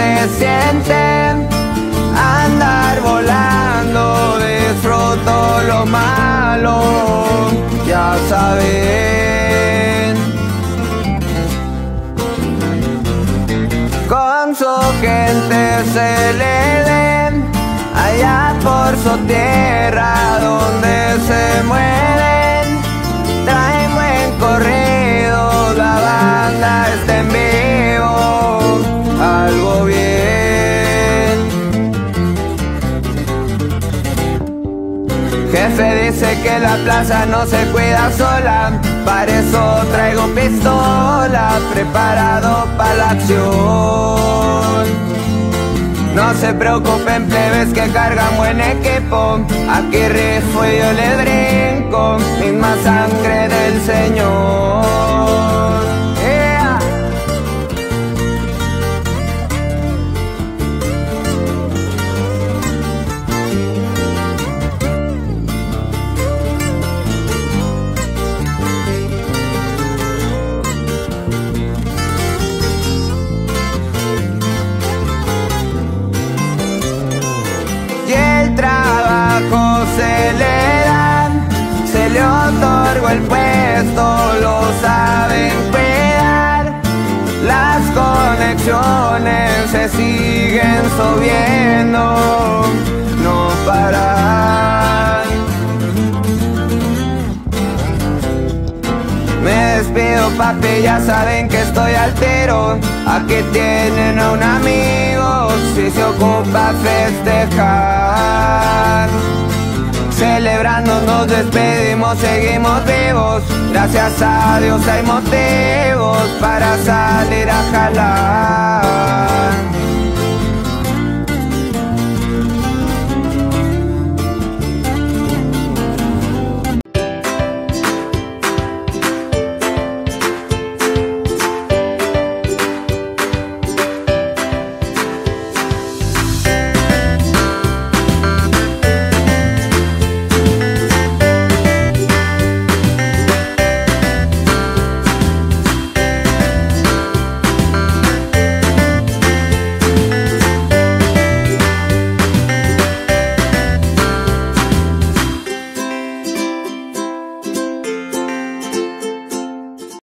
se siente andar volando. Disfruto lo malo, ya saben. Con su gente se le den allá por su tierra donde se mueven. Traen buen corrido, la banda está en vivo, algo bien. Jefe dice que la plaza no se cuida sola, para eso traigo pistola, preparado para la acción. No se preocupen plebes que cargan buen equipo, aquí rifo y yo les brinco, misma sangre del Señor. Yeah. Y el trabajo se le da, se le otorgó el puesto, lo saben cuidar. Las conexiones se siguen subiendo, no paran. Me despido papi, ya saben que estoy al tiro. Aquí tienen a un amigo si se ocupa festejar. Celebrando nos despedimos, seguimos vivos. Gracias a Dios hay motivos para salir a jalar.